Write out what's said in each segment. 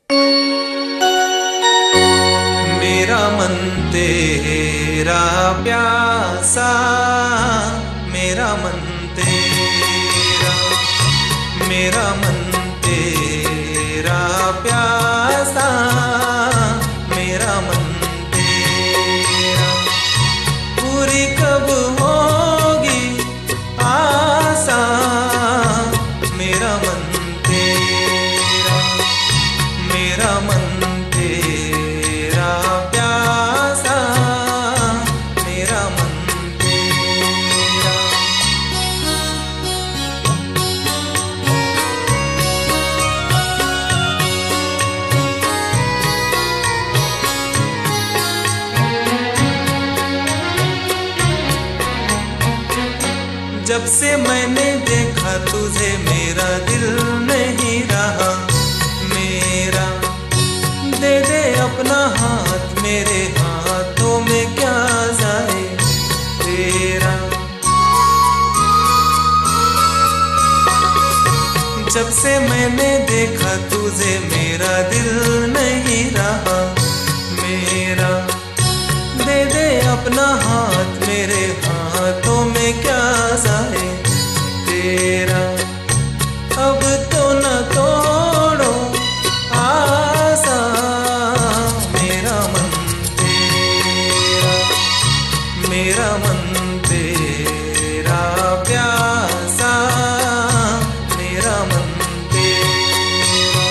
मेरा मन तेरा प्यासा, मेरा मन तेरा, मेरा मन तेरा प्यासा, मेरा मन तेरा। पूरी कब होगी आसा, मेरा मन तेरा, मेरा मन तेरा प्यासा, मेरा मन तेरा। जब से मैंने देखा तुझे मेरा दिल नहीं रहा मेरा। दे दे अपना हाथ मेरे हाथों में क्या जाए तेरा। जब से मैंने देखा तुझे मेरा दिल नहीं रहा मेरा। दे दे अपना हाथ मेरे हाथों में क्या जाए तेरा। अब तो न तोड़ो आसा, मेरा मन तेरा, मेरा मन तेरा प्यासा, मेरा मन तेरा।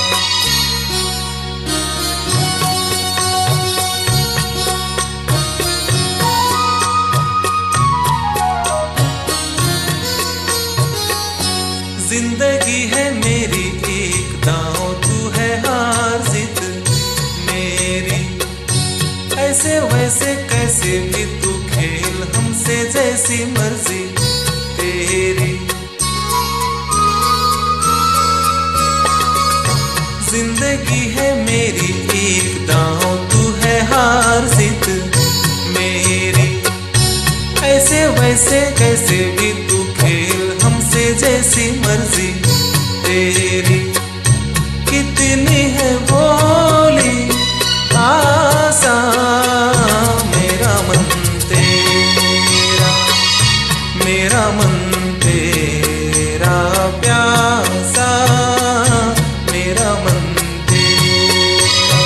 जिंदगी है मेरी एक दांव, तू है हार जीत मेरी। ऐसे वैसे कैसे भी तू खेल हमसे जैसी मर्जी तेरी। जिंदगी है मेरी एक दांव, तू है हार जीत मेरी। ऐसे वैसे कैसे भी तू खेल हमसे जैसी मर्जी तेरी। कितनी है भोली आसा, मेरा मन तेरा, मेरा मन तेरा प्यासा, मेरा मन तेरा।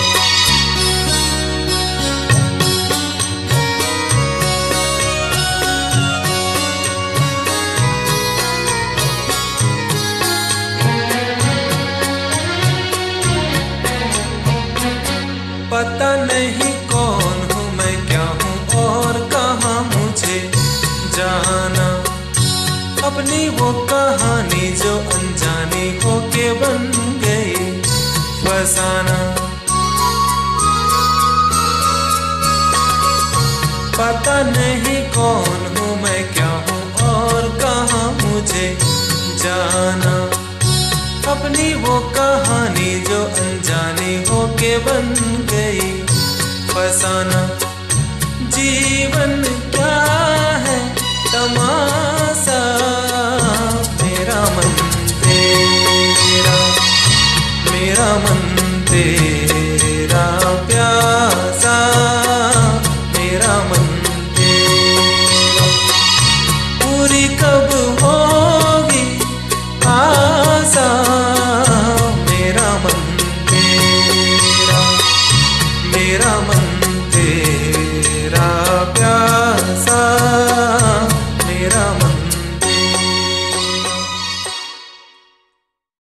पता नहीं कौन हूँ मैं, क्या हूँ और कहाँ मुझे जाना। अपनी वो कहानी जो अनजानी होके बन गई फसाना। पता नहीं कौन हूँ मैं, क्या हूँ और कहाँ मुझे जाना। अपनी वो कहानी जो अनजानी होके बन गई फसाना। जीवन क्या है तमाशा, मेरा मन तेरा, मेरा मन तेरा प्यासा, मेरा मन तेरा। पूरी कब होगी आसा, मेरा मन तेरा, मेरा मन